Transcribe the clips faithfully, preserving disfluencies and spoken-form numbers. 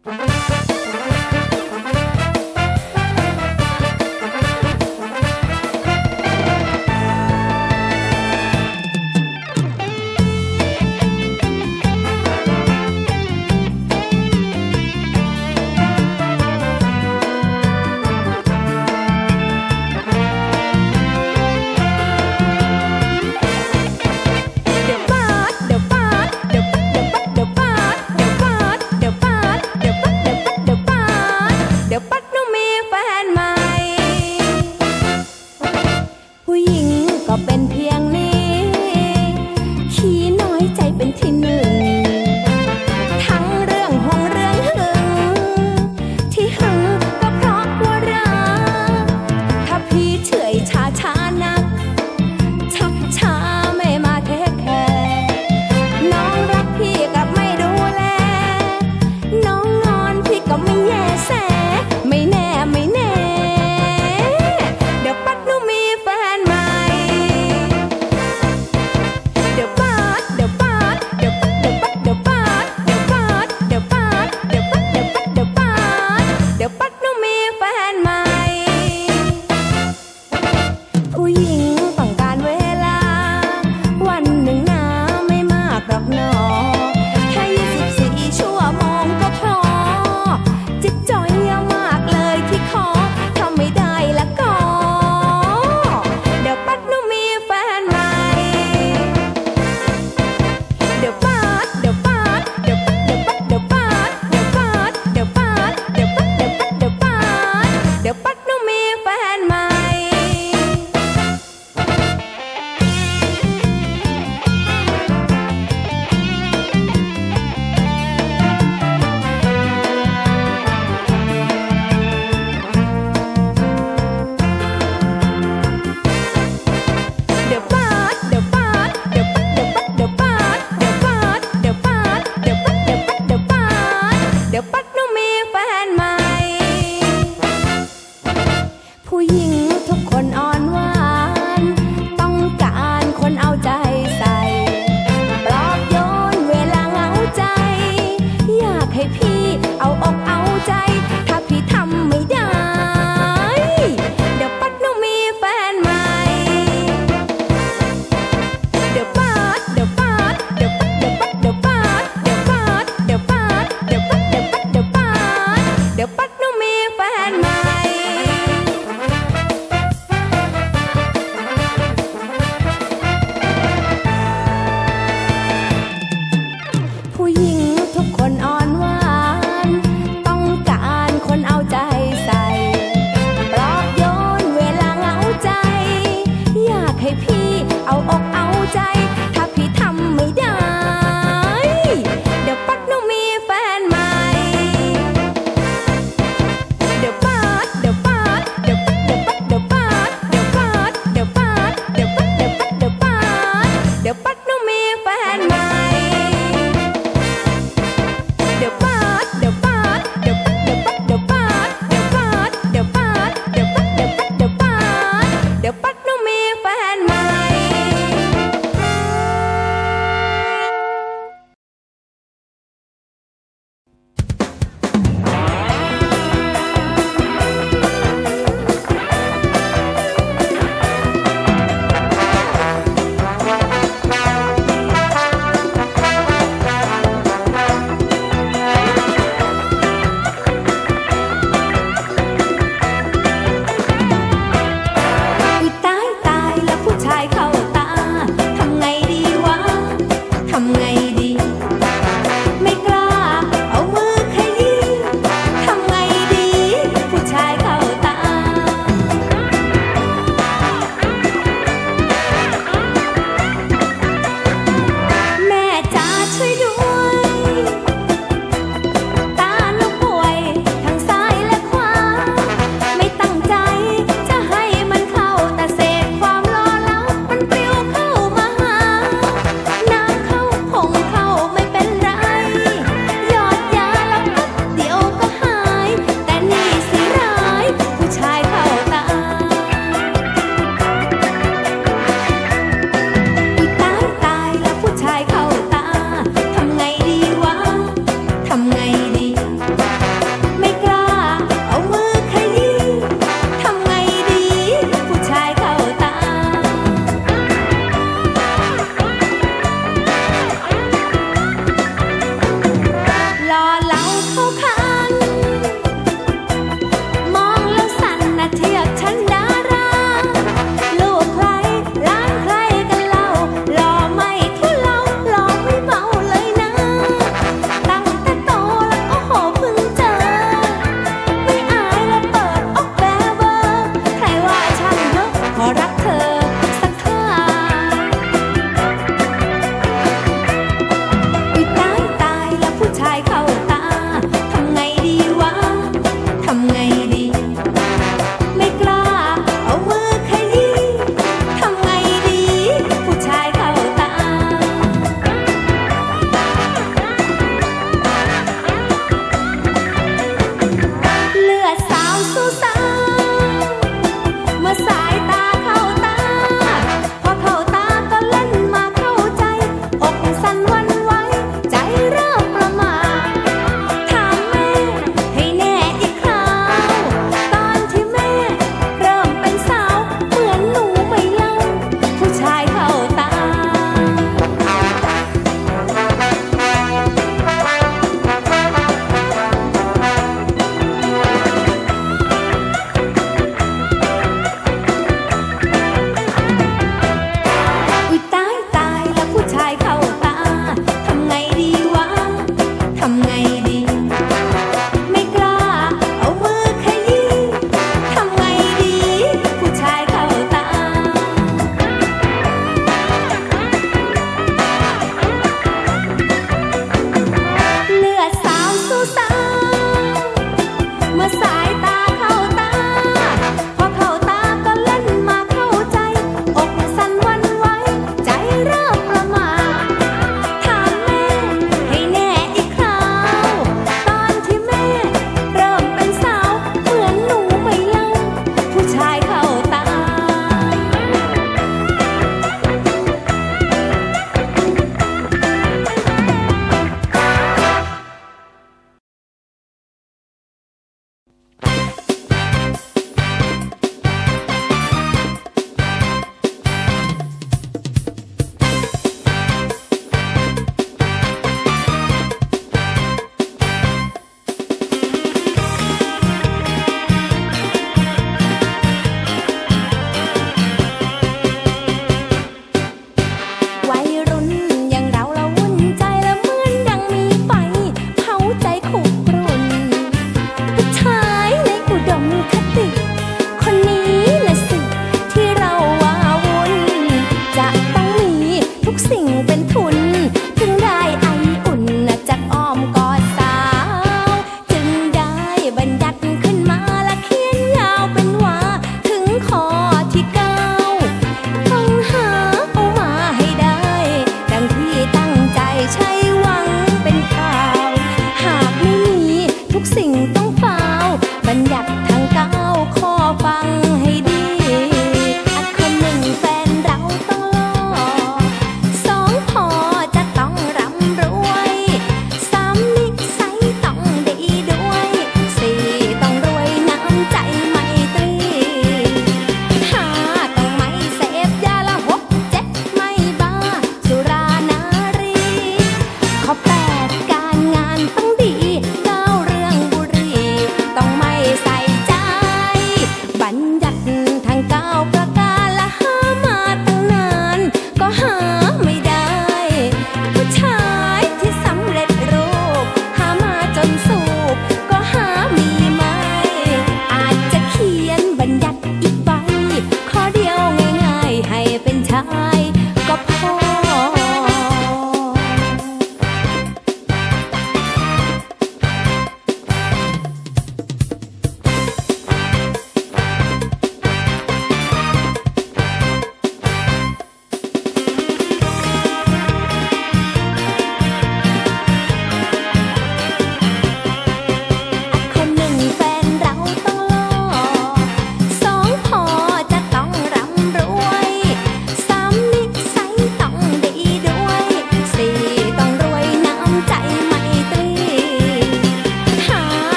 ผู้หญิงทุกคนอ่อนหวานหล่อเหลาเข้าคันมองแล้วสั่นนะเทียบฉันดาราลูกใครร้านใครกันเล่าหล่อไม่ทุเลาหล่อไม่เมาเลยนะตั้งแต่โตแล้วโอ้โหเพิ่งเจอไม่อายและเปิดอกแบเบอร์ใครว่าช่างเถอะขอรักเธอสักท่าอุ๊ยตายตายแล้วผู้ชายเข้าตา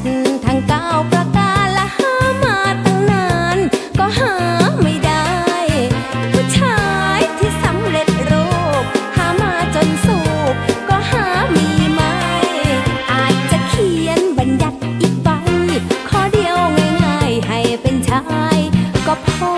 ทั้งเก้าประการและหามาตั้งนานก็หาไม่ได้ผู้ชายที่สำเร็จรูปหามาจนสูบก็หามีไม่อาจจะเขียนบัญญัติอีกใบข้อเดียวง่ายๆให้เป็นชายก็พอ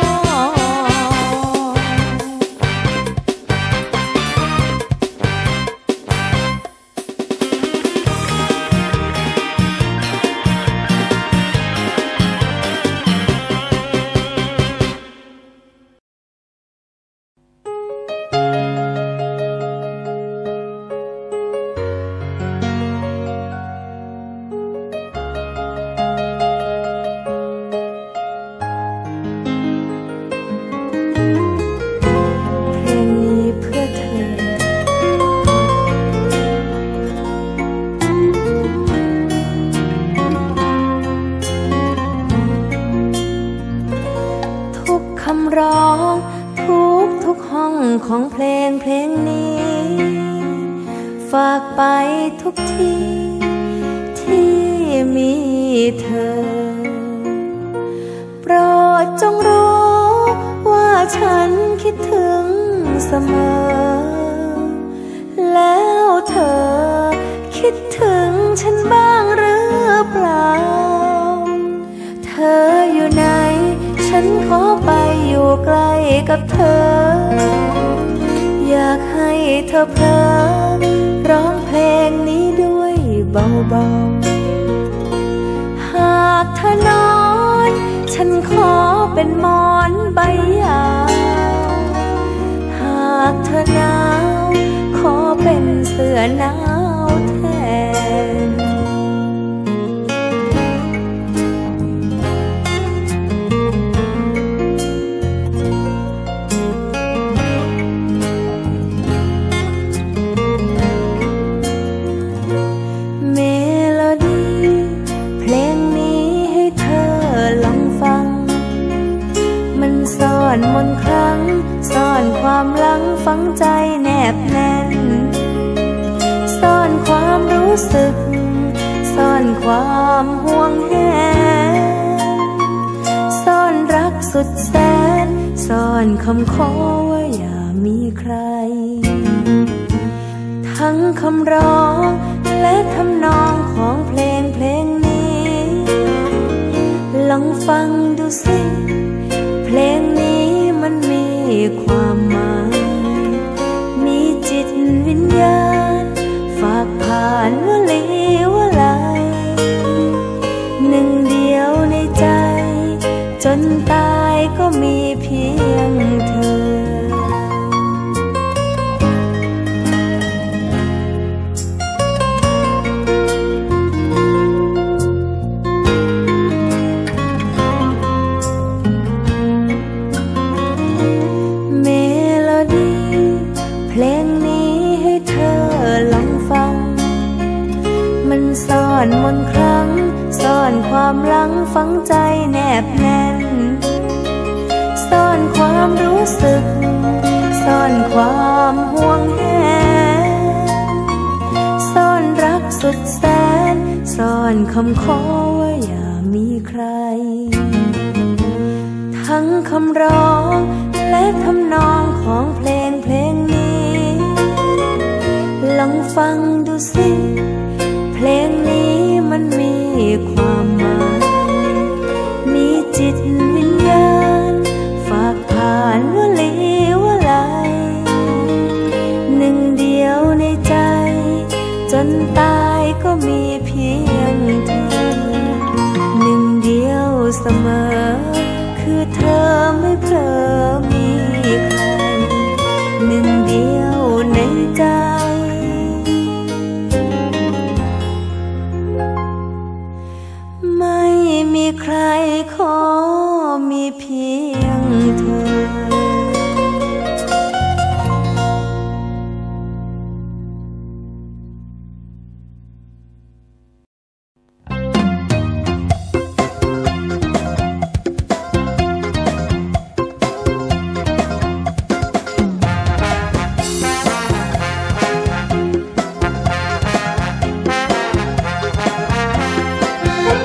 ของเพลงเพลงนี้ฝากไปทุกที่ที่มีเธอโปรดจงรู้ว่าฉันคิดถึงเสมอแล้วเธอคิดถึงฉันบ้างหรือเปล่าเธออยู่ไหนฉันขอไปอยู่ใกล้กับเธออยากให้เธอเพลอร้องเพลงนี้ด้วยเบาๆหากเธอนอนฉันขอเป็นหมอนใบยาวหากเธอหนาวขอเป็นเสื้อหนาวแทนมนต์ครั้งซ่อนความหลังฝังใจแนบแน่นซ่อนความรู้สึกซ่อนความห่วงแหนซ่อนรักสุดแสนซ่อนคำขอว่าอย่ามีใครทั้งคำร้องและทำนองของเพลงเพลงนี้ลองฟังดูสิเพลงนี้มันมีความหมายมีจิตวิญญาณฝากผ่านวลีวลัยหนึ่งเดียวในใจจนตายก็มีเพียงเธอซ่อนมนต์ครั้งซ่อนความหลังฝังใจแนบแน่นซ่อนความรู้สึกซ่อนความห่วงแหนซ่อนรักสุดแสนซ่อนคำขอว่าอย่ามีใครทั้งคำร้องและทำนองของเพลงเพลงนี้ลองฟังดูสิเพลงนี้มันมีความหมายมีจิตวิญญาณฝากผ่านวลีวลัยหนึ่งเดียวในใจจนตายก็มีเพียงเธอหนึ่งเดียวเสมอคือเธอไม่เพลอมีใครหนึ่งเดียวในใจไม่มีใครขอมีเพียงเธอ Thank you.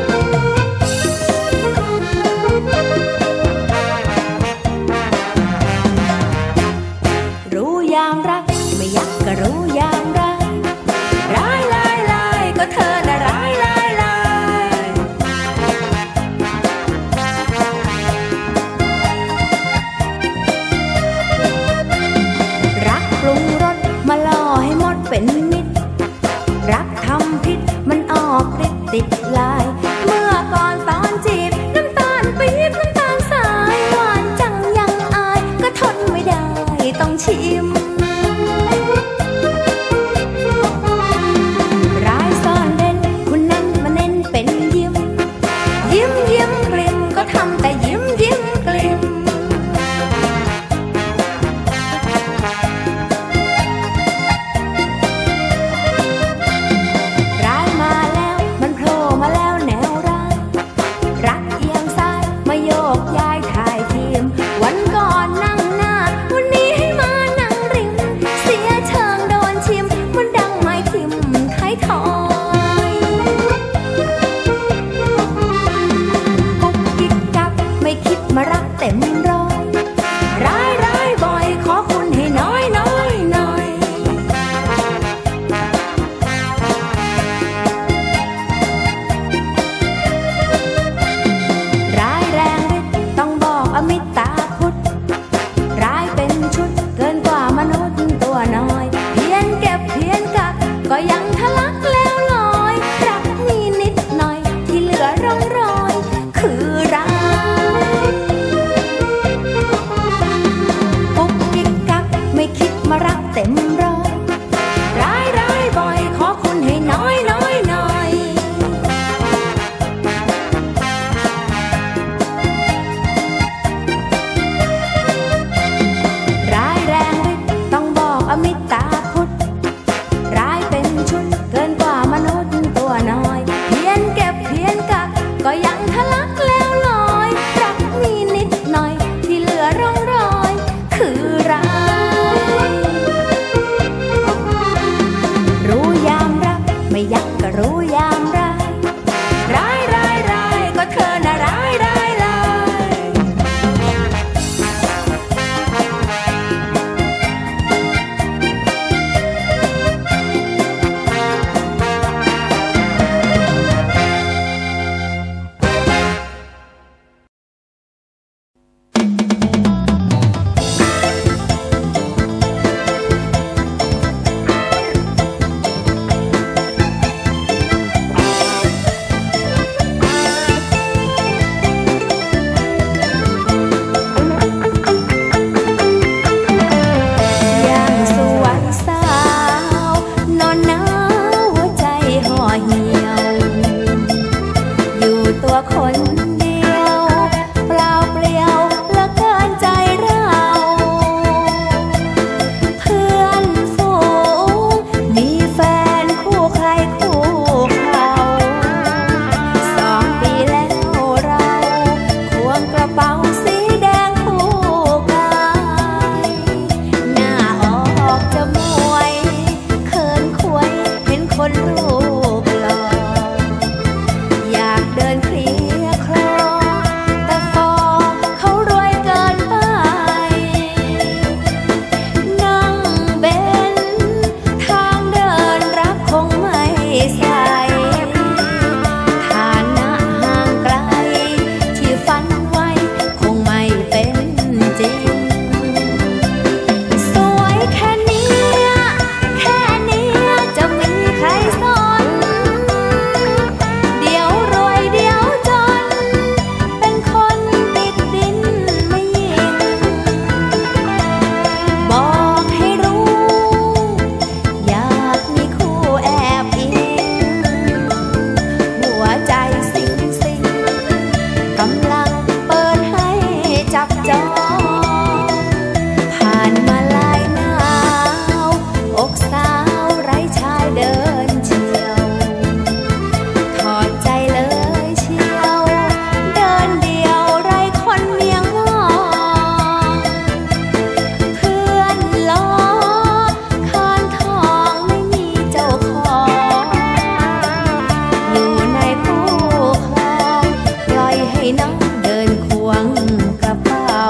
ตัวคนเดียวเปล่าเปลี่ยวเหลือเกินใจเราเพื่อนฝูงมีแฟนคู่ใครคู่เขาสองปีแล้วเราควงกระเป๋าสีแดงคู่กายหน้าออกจะมวยเขินควยเห็นคนรูปหล่ออยากเดินเคลียร์คลอแต่ฟอเขารวยเกินไปนั่งเบนทางเดินรักคงไม่ใส่ฐานะห่างไกลที่ฝันไว้คงไม่เป็นจริงสวยแค่เนี้ยแค่เนี้ยจะมีใครสนเดี๋ยวรวยเดี๋ยวจนเป็นคนติดดินไม่ยิ่งบอกให้รู้อยากมีคู่แอบอิงหัวใจสิงสิงกำลังเปิดให้จับจองผ่านมาหลายหนาวอกสาวไร้ชายเดินเฉียวถอดใจเลยเชียวเดินเดียวไร้คนเมียงมองเพื่อนล้อคานทองไม่มีเจ้าของอยู่ในคู่ครองปล่อยให้น้องเดินควงกระเป๋า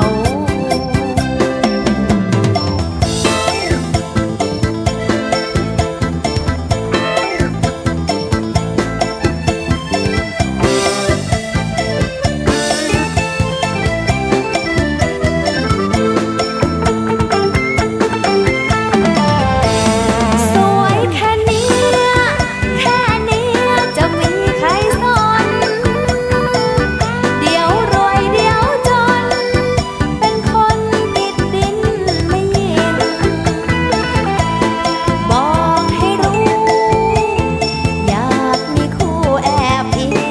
สวยแค่เนี้ยแค่เนี้ยจะมีใครสนเดี๋ยวรวยเดี๋ยวจนเป็นคนติดดินไม่ยิ่งบอกให้รู้อยากมีคู่แอบอิง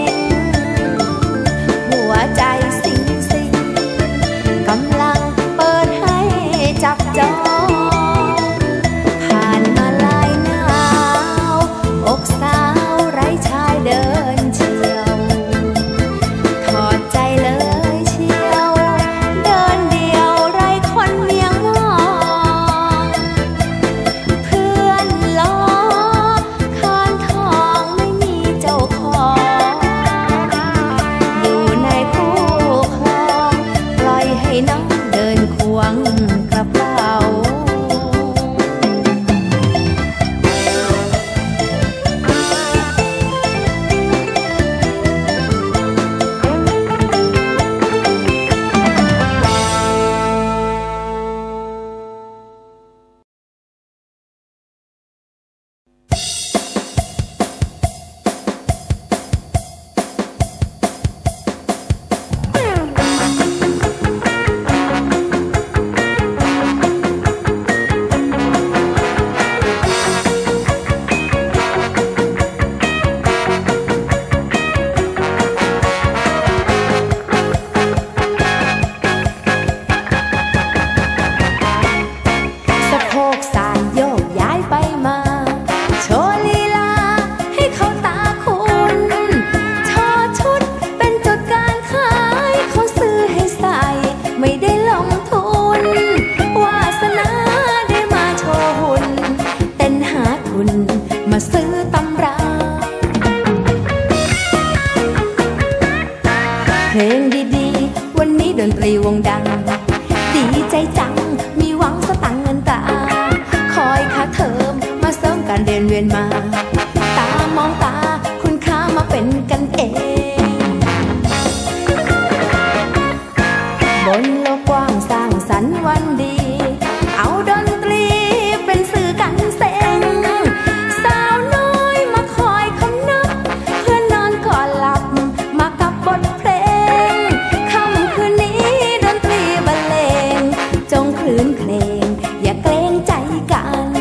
หัวใจสิงสิงกำลังเปิดให้จับจองผ่านมาหลายหนาวอกสาวไร้ชายเดินเฉียวถอดใจเลยเชียวเดินเดียวไร้คนเมียงมองเพื่อนล้อคานทองไม่มีเจ้าของอยู่ในคู่ครองปล่อยให้น้องเดินควงกระเป๋าดนตรีวงดังดีใจจังมีหวังสตังค์เงินตาคอยค่าเทอมมาเสริมการเรียนเวียนมาตามองตาคุณค่ามาเป็นกันเองบนโลกกว้างสร้างสรรค์วันดีเอาดนตรีเป็นสื่อกันเซ็งสาวน้อยมาคอยคำนับเพื่อนนอนก่อนหลับมากับบทเพลงค่ำคืนนี้ดนตรีบรรเลงจงคลื่นเพลงอย่าเกรงใจกัน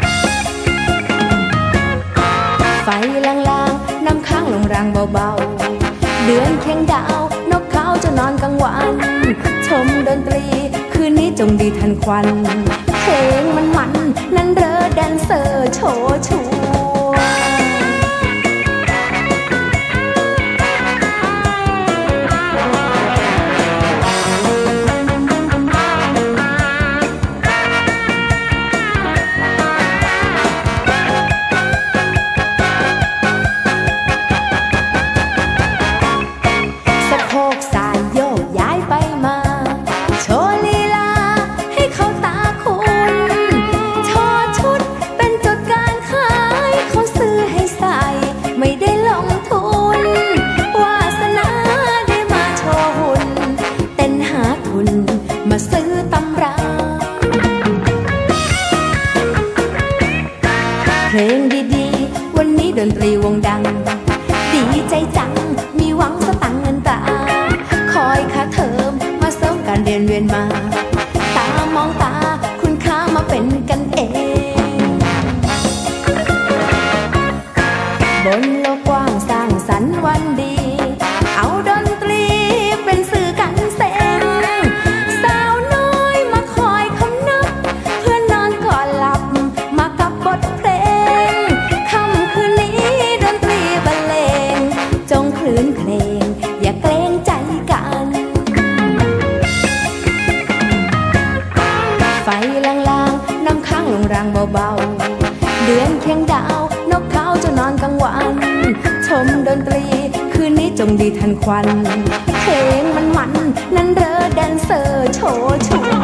ไฟลางๆน้ำค้างลงรางเบาๆเดือนเคียงดาวนกเขาจะนอนกลางวันชมดนตรีคืนนี้จงดีทันควันเพลงมันมันนั่นเรอแดนเซอร์โชว์ชัวดนตรีวงดังดีใจจังมีหวังสตังค์เงินตาคอยค่าเทอมมาเสริมการเรียนเวียนมาตามองตาคุณค่ามาเป็นกันเองบนโลกกว้างสร้างสรรค์วันดีเอาดนตรีเป็นสื่อกันเส้นสาวน้อยมาคอยคำนับเพื่อนนอนก่อนหลับมากับบทเพลงคลื่นเพลงอย่าเกรงใจกันไฟลางๆน้ำค้างลงรางเบาๆเดือนเคียงดาวนกเขาจะนอนกลางวันชมดนตรีคืนนี้จงดีทันควันเพลงมันมันนั่นเรอแดนเซอร์โชว์ชัว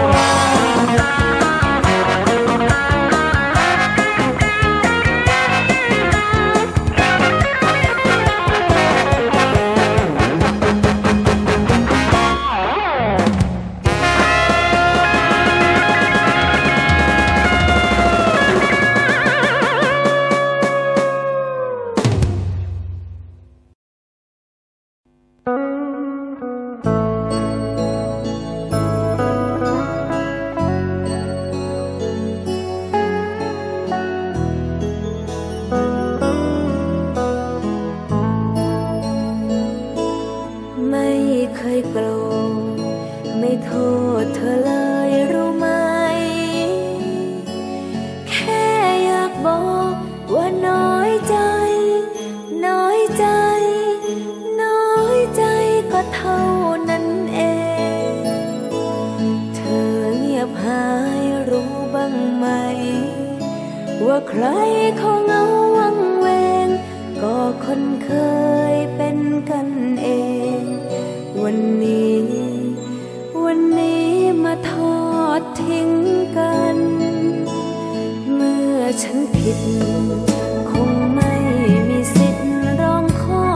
ว่าใครเขาเงาวังเวงก็คนเคยเป็นกันเองวันนี้วันนี้มาทอดทิ้งกันเมื่อฉันผิดคงไม่มีสิทธิ์ร้องขอ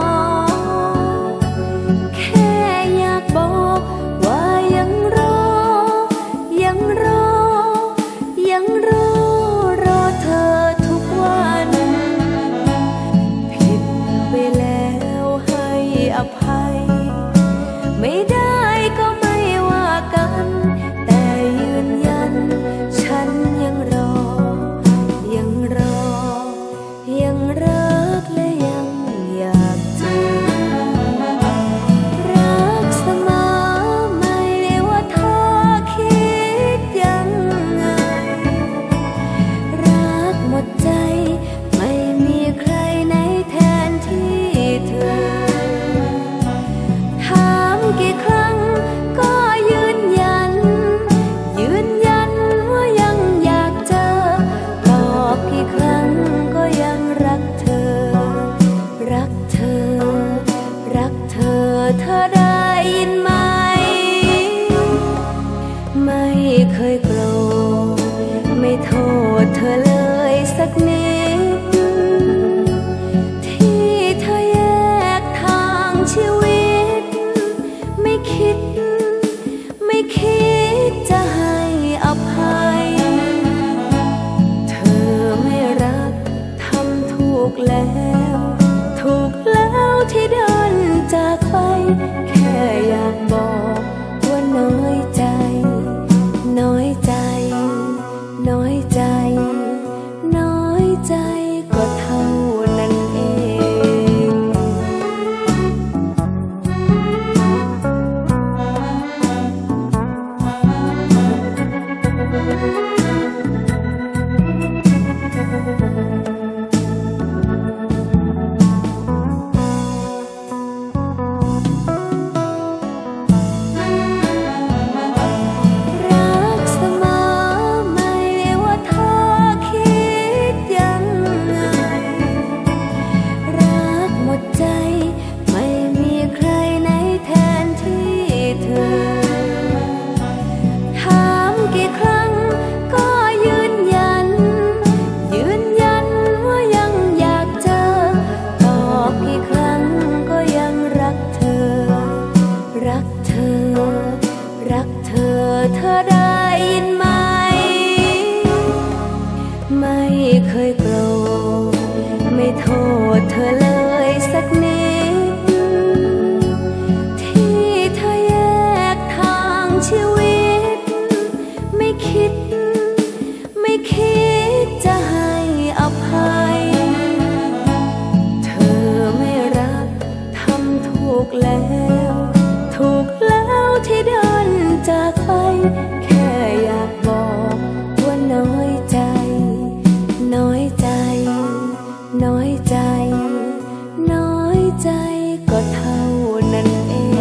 แค่อยากบอกว่ายังรอยังรอยังรออภัยไม่ได้ก็ไม่ว่ากันแต่ยืนยันฉันยังรอยังรอยังรักและยังอยากเจอรักเสมอไม่ว่าเธอคิดยังไงรักหมดใจไม่มีใครในแทนที่เธอกี่ครั้งก็ยืนยันยืนยันว่ายังอยากเจอตอบกี่ครั้งก็ยังรักเธอรักเธอรักเธอเธอได้ยินไหมไม่เคยโกรธไม่โทษเธอเลยสักนิดที่เธอแยกทางชีวิตไม่คิดไม่คิดจะให้อภัยเธอไม่รักทำถูกแล้วถูกแล้วที่เดินจากไปแค่อยากบอกว่าน้อยใจน้อยใจน้อยใจน้อยใจก็เท่านั้นเองกแล้วถูกแล้วที่เดินจากไปแค่อยากบอกว่าน้อยใจน้อยใจน้อยใจน้อยใจก็เท่านั้นเอง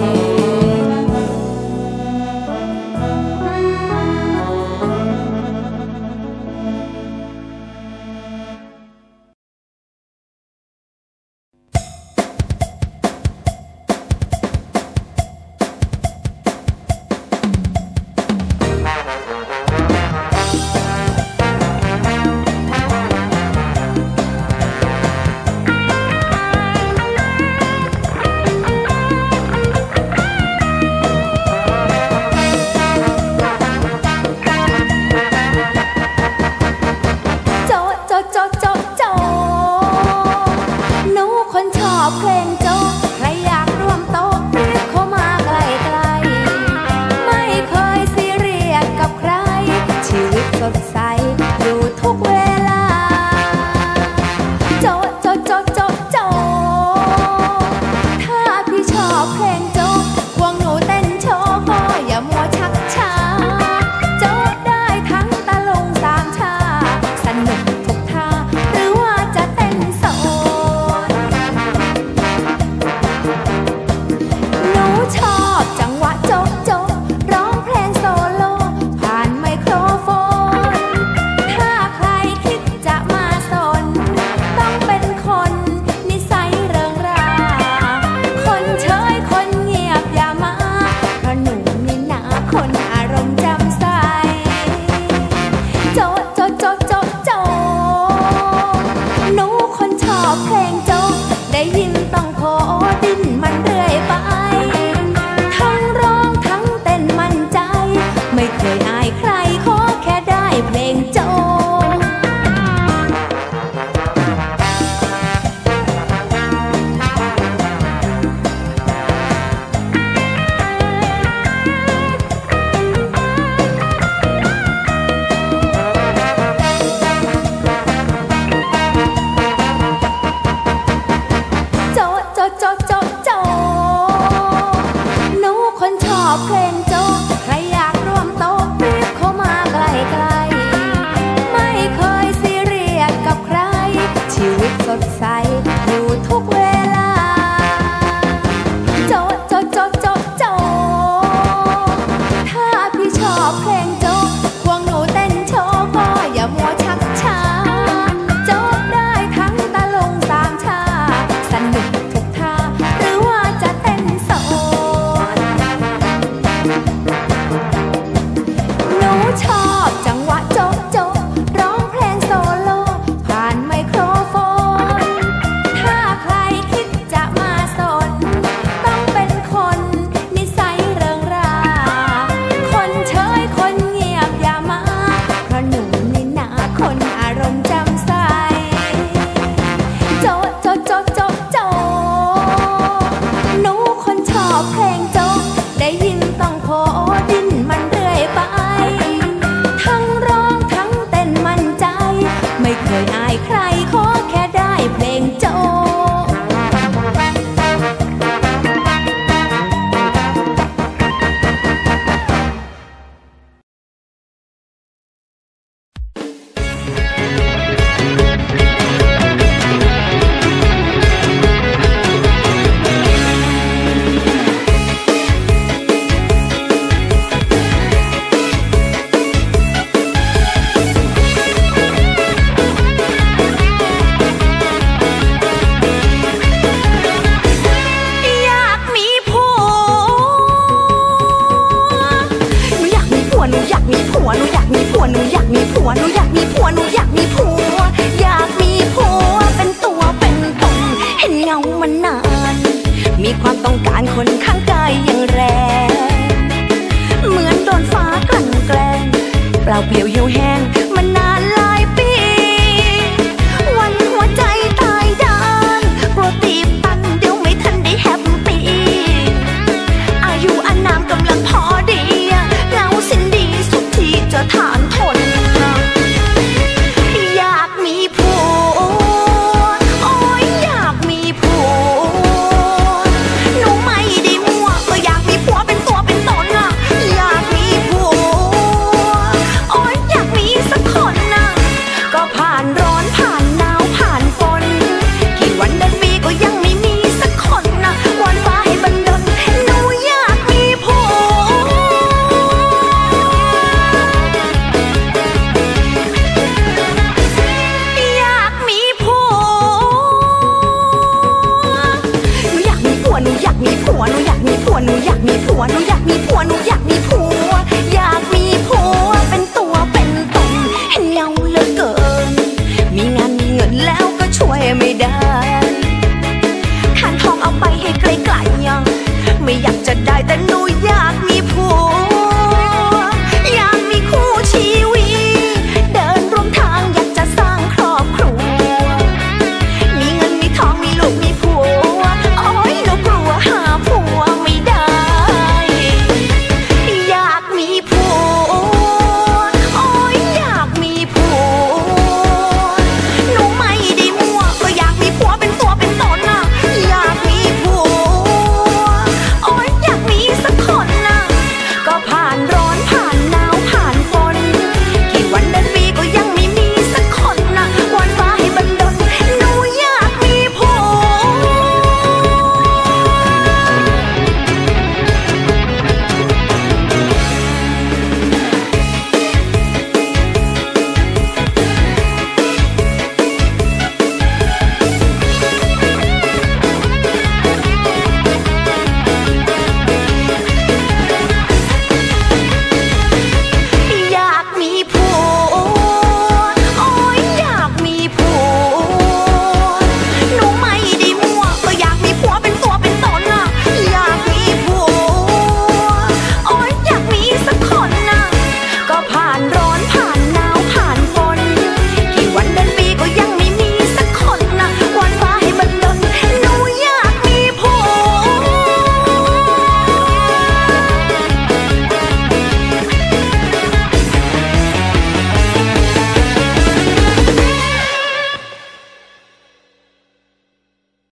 หนูอยากมีผัวหนูอยากมีผัวหนูอยากมีผัวหนูอยากมีผัวหนูอยากมีผัวอยากมีผัวเป็นตัวเป็นตนเห็นเงาเหลือเกินมีงานมีเงินแล้วก็ช่วยไม่ได้ทานทองเอาไปให้ไกลๆยังไม่อยากจะได้แต่หนูอยาก